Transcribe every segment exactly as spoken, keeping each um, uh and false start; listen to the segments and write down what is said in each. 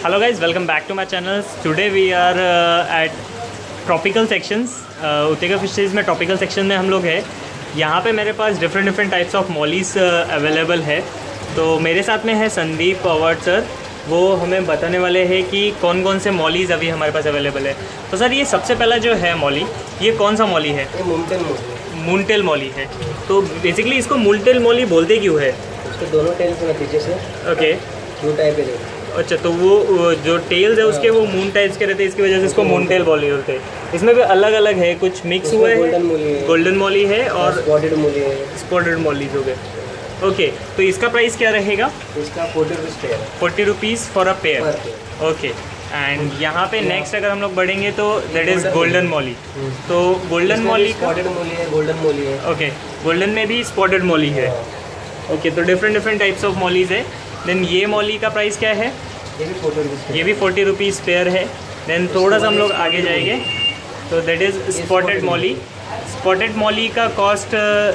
Hello guys, welcome back to my channel. Today we are uh, at tropical sections. उतेगा fisheries में tropical section में हम लोग हैं. यहाँ पे मेरे पास different different types of mollies available है. तो मेरे साथ में है संदीप पवार सर. वो हमें बताने वाले हैं कि कौन कौन से मॉलीज अभी हमारे पास अवेलेबल है. तो सर ये सबसे पहला जो है मॉली, ये कौन सा मॉली है? मूनटेल मॉली. मूनटेल मॉली है. तो बेसिकली इसको मूनटेल मॉली बोलते क्यों है? उसके दोनों टेल्स हैं पीछे से. ओके, दो टाइप है. अच्छा, तो वो जो टेल्स है उसके वो मून टाइप्स के रहते हैं, इसकी वजह से इसको मूनटेल मॉली बोलते हैं. इसमें भी अलग अलग है, कुछ मिक्स हुए हैं. गोल्डन मॉली है, गोल्डन मॉली है और स्पॉटेड मॉली है. स्पॉटेड मॉलीज हो गए. ओके, तो इसका प्राइस क्या रहेगा? इसका फोर्टी रुपीज़ पेयर है. Forty rupees for a pair. Okay, and यहाँ पे नेक्स्ट अगर हम लोग बढ़ेंगे तो दैट इज़ गोल्डन मॉली. तो गोल्डन मॉली स्पॉटेड मॉली है, गोल्डन मॉली है. ओके, गोल्डन में भी स्पॉटेड मॉली है. ओके, तो different different types of mollies है. देन ये मॉली का प्राइस क्या है? ये भी फोर्टी रुपीज़ ये भी फोर्टी रुपीज़ पेयर है. देन थोड़ा सा हम लोग आगे जाएंगे तो that is spotted molly. Spotted molly का कॉस्ट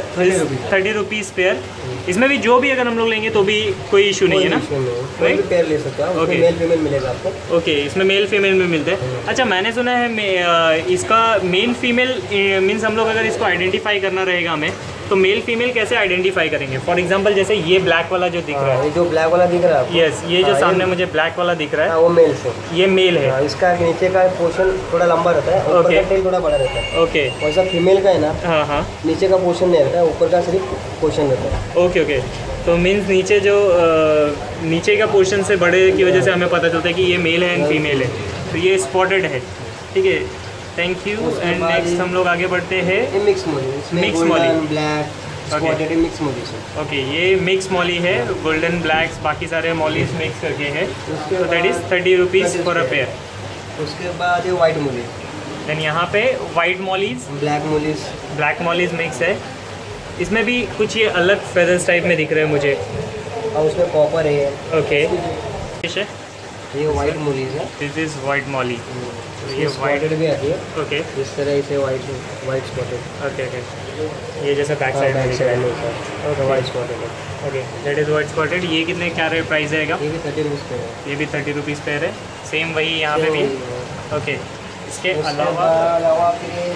थर्टी रुपीज़ पेयर. इसमें भी जो भी अगर हम लोग लेंगे तो भी कोई इशू नहीं है ना? कोई भी पेयर ले सकते हो. ओके, मेल फीमेल मिलेगा आपको. ओके, इसमें मेल फीमेल में मिलते हैं. अच्छा, मैंने सुना है इसका मेल फीमेल मीन्स हम लोग अगर इसको आइडेंटिफाई करना रहेगा हमें, तो मेल फीमेल कैसे आइडेंटिफाई करेंगे? फॉर एग्जांपल जैसे ये ब्लैक वाला जो दिख रहा है, ये जो ब्लैक वाला दिख रहा है, यस, ये जो सामने मुझे ब्लैक वाला दिख रहा है, वो मेल से. ये मेल है. इसका नीचे का पोर्शन थोड़ा लंबा रहता है, ऊपर का टेल थोड़ा बड़ा रहता है. ओके, वैसा फीमेल का है ना. हाँ हाँ, नीचे का पोर्शन नहीं रहता है, ऊपर का सिर्फ पोर्शन रहता है. Okay okay. तो मीन्स नीचे जो आ, नीचे का पोर्शन से बड़े की वजह से हमें पता चलता है कि ये मेल है एंड फीमेल है. तो ये स्पॉटेड है. ठीक है, थैंक यू. एंड नेक्स्ट हम लोग आगे बढ़ते हैं. Mix molly. Mix molly, black spotted mix molly. Okay, ये मिक्स मॉली है. गोल्डन, ब्लैक्स, बाकी सारे मॉलीज मिक्स करके है. तो that is thirty rupees for a pair. उसके बाद ये वाइट मॉली. देन यहाँ पे white mollies, black mollies. Black mollies mix है. इसमें भी कुछ ये अलग फेदर्स टाइप में दिख रहे हैं मुझे. और उसमें कॉपर है. ओके, ये वाइट मॉलीज है. This is white molly. ये स्पॉटेड भी आती है. ओके, इस तरह से white white spotted. Okay okay. ये जैसे बैक साइड में दिख रहा है. ओके, वाइट स्पॉटेड है. Okay, that is white spotted. ये कितने क्या रेट प्राइस रहेगा? ये भी थर्टी रुपीज़ पेयर है. ये भी थर्टी रुपीज़ पेयर है. सेम वही यहाँ पे भी. ओके, इसके अलावा अलावा फिर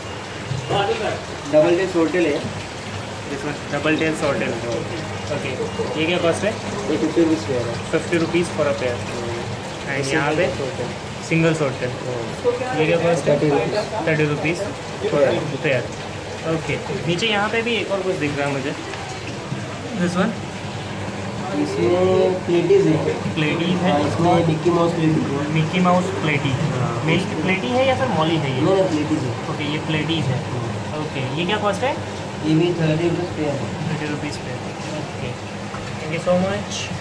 डबल टेल सोर्टेल है. Double tell सॉर्टेल. ओके, ये क्या कॉस्ट है? ये फिफ्टी रुपीज़ पेयर है. Fifty rupees for a pair. And यहाँ पे सिंगल सॉर्टेल. ये क्या कॉस्ट है? Thirty rupees pair. ओके, नीचे यहाँ पे भी एक और कुछ दिख रहा है मुझे. दिस वन, इसमें प्लेटीज है. प्लेटीज है. इसमें Mickey Mouse platy. Mickey Mouse platy. Milk platy है या फिर मॉली है ये? नहीं, प्लेटीज है. ओके, ये प्लेटीज है. ओके, ये क्या कॉस्ट है? ये भी थर्टी रुपीज़ पेयर है. Thirty rupees pair. Okay, thank you so much.